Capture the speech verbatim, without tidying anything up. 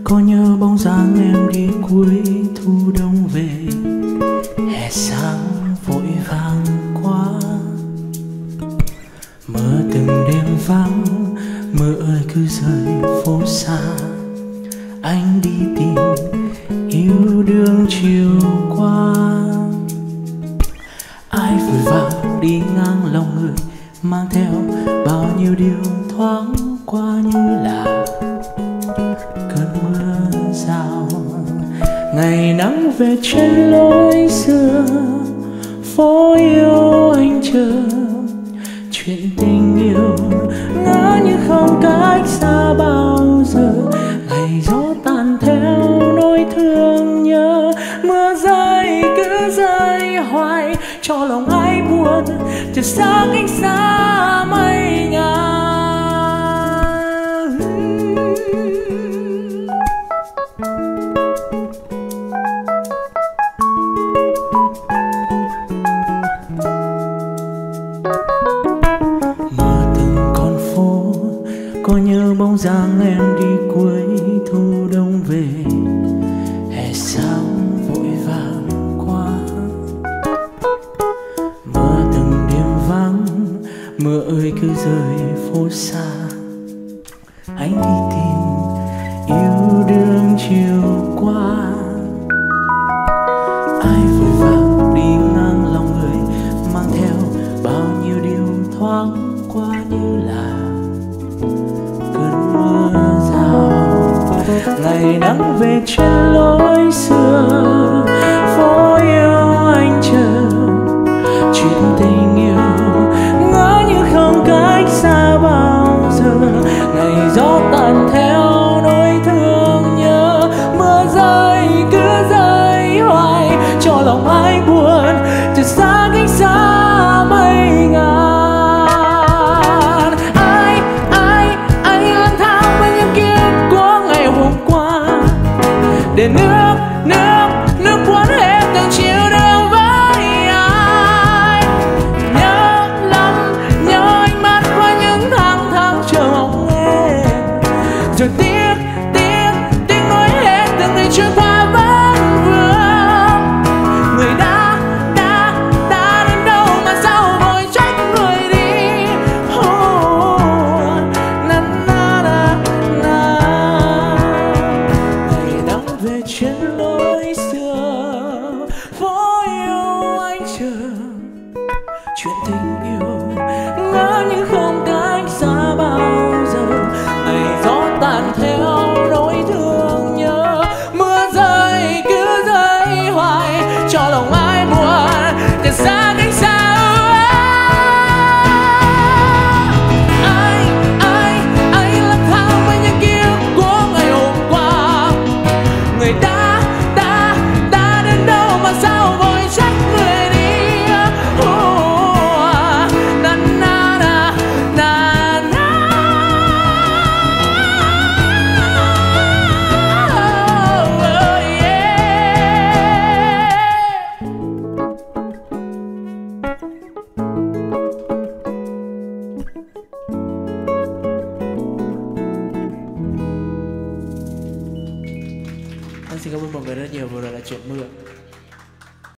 Có nhớ bóng dáng em đi cuối thu đông về, hè sáng vội vàng quá. Mơ từng đêm vắng, mưa ơi cứ rơi phố xa. Anh đi tìm yêu đương chiều qua. Ai vội vàng đi ngang lòng người, mang theo bao nhiêu điều thoáng qua như là cơn mưa rào. Ngày nắng về trên lối xưa, phố yêu anh chờ. Chuyện tình yêu ngỡ như không cách xa bao giờ. Ngày gió tàn theo nỗi thương nhớ, mưa rơi cứ rơi hoài cho lòng ai buồn. Chợt sáng ánh xa mây ngàn. Mưa từng con phố, có nhớ bóng dáng em đi cuối thu đông về, hè sáng vội vàng qua. Mưa từng đêm vắng, mưa ơi cứ rơi phố xa. Anh đi tìm yêu đương chiều qua. Ai vội vàng đi ngang lòng người, mang theo bao nhiêu điều thoáng qua như là cơn mưa rào. Ngày nắng về trên lối xưa, phố yêu anh chờ. Chuyện tình yêu ngỡ như không cách xa bao giờ. Ngày gió tàn theo nỗi thương nhớ, mưa rơi cứ rơi hoài cho lòng ai buồn. Từ xa cách xa mây ngàn. Ai, ai, ai lang thang với những ký ức của ngày hôm qua. Để nước, nước, nước cuốn hết từng chiều đường với ai. Nhớ lắm, nhớ ánh mắt qua những tháng tháng chờ mong em. Rồi tiếc, tiếc, tiếc nuối hết từng ngày trôi qua vẫn vương. Người đã, đã, đã đến đâu mà sao vội trách người đi. Oh, na na na na. Ngày nắng về trên lối xưa, phố yêu anh chờ. Chuyện tình yêu ngỡ như không cách xa bao giờ. Ngày gió tàn theo nỗi thương nhớ, mưa rơi cứ rơi hoài cho lòng ai buồn. Từ xa cách xa. Ai, ai, ai lang thang với những ký ức của ngày hôm qua. Người đã, đã, đã đến đâu mà sao vội trách người đi. Oh, na na na na na. Oh, yeah. Anh xin cảm ơn mọi người rất nhiều. Vừa rồi là Chuyện Mưa.